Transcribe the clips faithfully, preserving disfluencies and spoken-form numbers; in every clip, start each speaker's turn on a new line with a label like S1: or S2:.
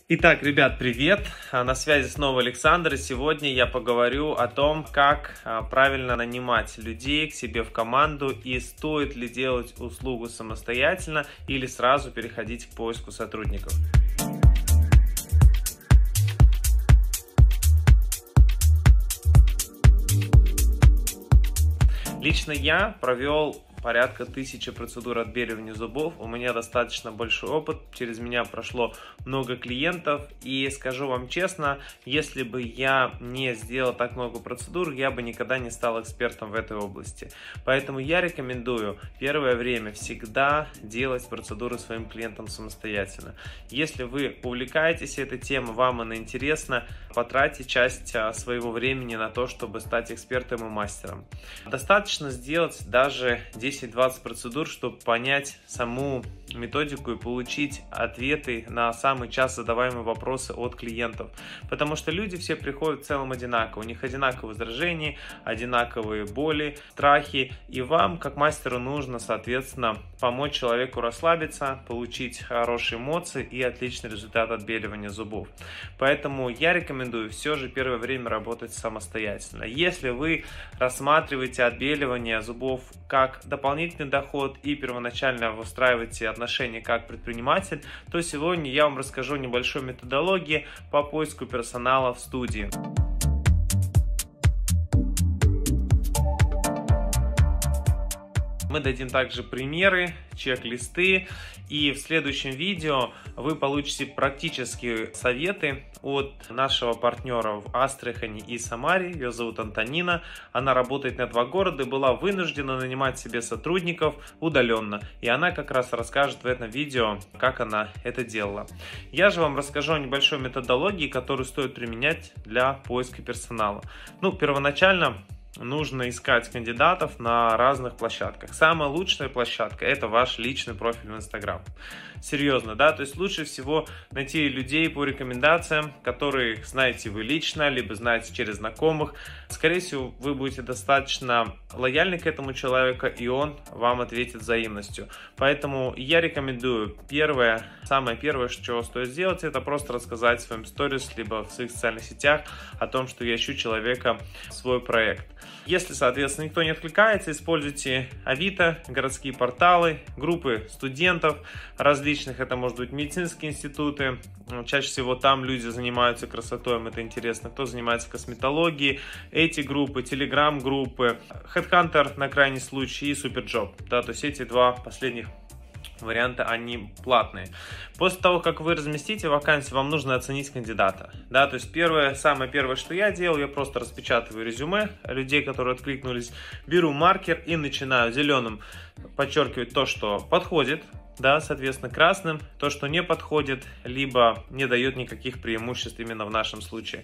S1: Итак, ребят, привет! На связи снова Александр, и сегодня я поговорю о том, как правильно нанимать людей к себе в команду и стоит ли делать услугу самостоятельно или сразу переходить к поиску сотрудников. Лично я провел порядка тысячи процедур отбеливания зубов. У меня достаточно большой опыт, через меня прошло много клиентов, и скажу вам честно, если бы я не сделал так много процедур, я бы никогда не стал экспертом в этой области. Поэтому я рекомендую первое время всегда делать процедуры своим клиентам самостоятельно. Если вы увлекаетесь этой темой, вам она интересна, потратьте часть своего времени на то, чтобы стать экспертом и мастером. Достаточно сделать даже десять-двадцать процедур, чтобы понять саму методику и получить ответы на самые часто задаваемые вопросы от клиентов. Потому что люди все приходят в целом одинаково. У них одинаковые возражения, одинаковые боли, страхи. И вам, как мастеру, нужно, соответственно, помочь человеку расслабиться, получить хорошие эмоции и отличный результат отбеливания зубов. Поэтому я рекомендую все же первое время работать самостоятельно. Если вы рассматриваете отбеливание зубов как дополнительный доход и первоначально выстраиваете отношения как предприниматель, то сегодня я вам расскажу небольшой методологии по поиску персонала в студии. Мы дадим также примеры, чек-листы, и в следующем видео вы получите практические советы от нашего партнера в Астрахани и Самаре. Ее зовут Антонина. Она работает на два города и была вынуждена нанимать себе сотрудников удаленно. И она как раз расскажет в этом видео, как она это делала. Я же вам расскажу о небольшой методологии, которую стоит применять для поиска персонала. Ну, первоначально нужно искать кандидатов на разных площадках. Самая лучшая площадка — это ваш личный профиль в Инстаграм. Серьезно, да, то есть лучше всего найти людей по рекомендациям, которые знаете вы лично, либо знаете через знакомых. Скорее всего, вы будете достаточно лояльны к этому человеку, и он вам ответит взаимностью. Поэтому я рекомендую первое, самое первое, что стоит сделать, это просто рассказать в своем сторис, либо в своих социальных сетях о том, что я ищу человека в свой проект. Если, соответственно, никто не откликается, используйте Авито, городские порталы, группы студентов различных, это может быть медицинские институты, чаще всего там люди занимаются красотой, им это интересно, кто занимается косметологией, эти группы, телеграм-группы, HeadHunter на крайний случай и Superjob, да, то есть эти два последних варианты, они платные. После того, как вы разместите вакансию, вам нужно оценить кандидата. Да, то есть первое, самое первое, что я делал, я просто распечатываю резюме людей, которые откликнулись, беру маркер и начинаю зеленым подчеркивать то, что подходит, да, соответственно, красным то, что не подходит, либо не дает никаких преимуществ именно в нашем случае.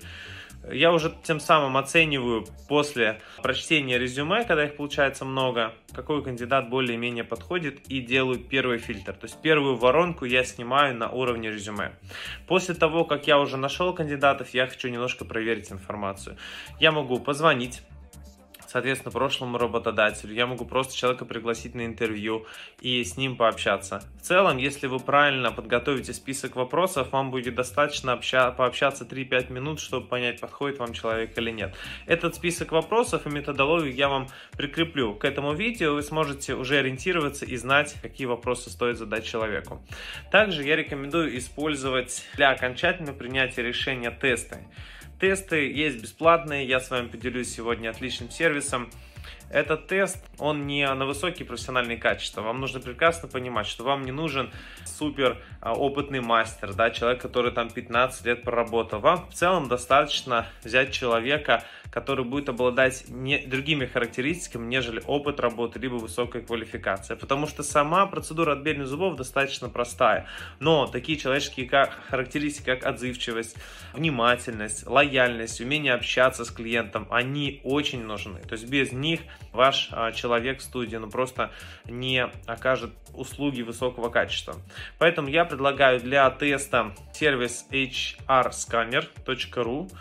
S1: Я уже тем самым оцениваю после прочтения резюме, когда их получается много, какой кандидат более-менее подходит, и делаю первый фильтр. То есть первую воронку я снимаю на уровне резюме. После того, как я уже нашел кандидатов, я хочу немножко проверить информацию. Я могу позвонить, соответственно, прошлому работодателю. Я могу просто человека пригласить на интервью и с ним пообщаться. В целом, если вы правильно подготовите список вопросов, вам будет достаточно обща- пообщаться три-пять минут, чтобы понять, подходит вам человек или нет. Этот список вопросов и методологию я вам прикреплю к этому видео. Вы сможете уже ориентироваться и знать, какие вопросы стоит задать человеку. Также я рекомендую использовать для окончательного принятия решения тесты. Тесты есть бесплатные, я с вами поделюсь сегодня отличным сервисом. Этот тест, он не на высокие профессиональные качества. Вам нужно прекрасно понимать, что вам не нужен супер опытный мастер, да, человек, который там пятнадцать лет проработал. Вам в целом достаточно взять человека, который будет обладать не, другими характеристиками, нежели опыт работы, либо высокая квалификация. Потому что сама процедура отбеливания зубов достаточно простая. Но такие человеческие характеристики, как отзывчивость, внимательность, лояльность, умение общаться с клиентом, они очень нужны. То есть без них ваш а, человек в студии ну, просто не окажет услуги высокого качества. Поэтому я предлагаю для теста сервис эйч ар сканер точка ру.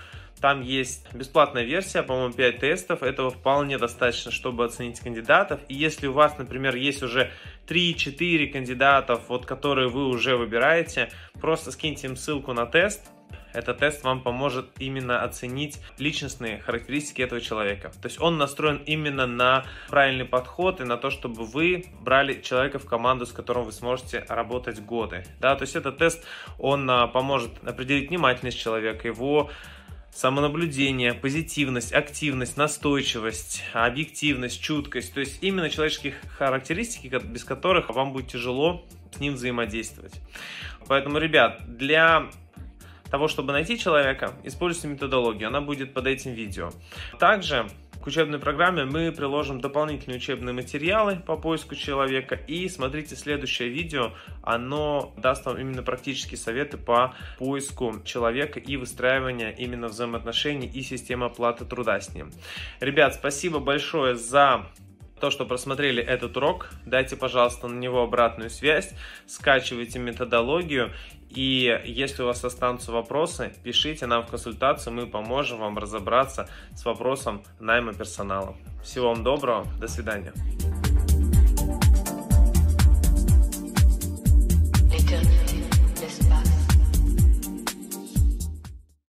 S1: Там есть бесплатная версия, по-моему, пять тестов. Этого вполне достаточно, чтобы оценить кандидатов. И если у вас, например, есть уже три-четыре кандидатов, вот, которые вы уже выбираете, просто скиньте им ссылку на тест. Этот тест вам поможет именно оценить личностные характеристики этого человека. То есть он настроен именно на правильный подход и на то, чтобы вы брали человека в команду, с которым вы сможете работать годы. Да, то есть этот тест, он поможет определить внимательность человека, его самонаблюдение, позитивность, активность, настойчивость, объективность, чуткость. То есть именно человеческие характеристики, без которых вам будет тяжело с ним взаимодействовать. Поэтому, ребят, для того, чтобы найти человека, используйте методологию, она будет под этим видео. Также к учебной программе мы приложим дополнительные учебные материалы по поиску человека, и смотрите следующее видео, оно даст вам именно практические советы по поиску человека и выстраиванию именно взаимоотношений и системы оплаты труда с ним. Ребят, спасибо большое за то, что просмотрели этот урок. Дайте, пожалуйста, на него обратную связь, скачивайте методологию, и если у вас останутся вопросы, пишите нам в консультацию, мы поможем вам разобраться с вопросом найма персонала. Всего вам доброго, до свидания.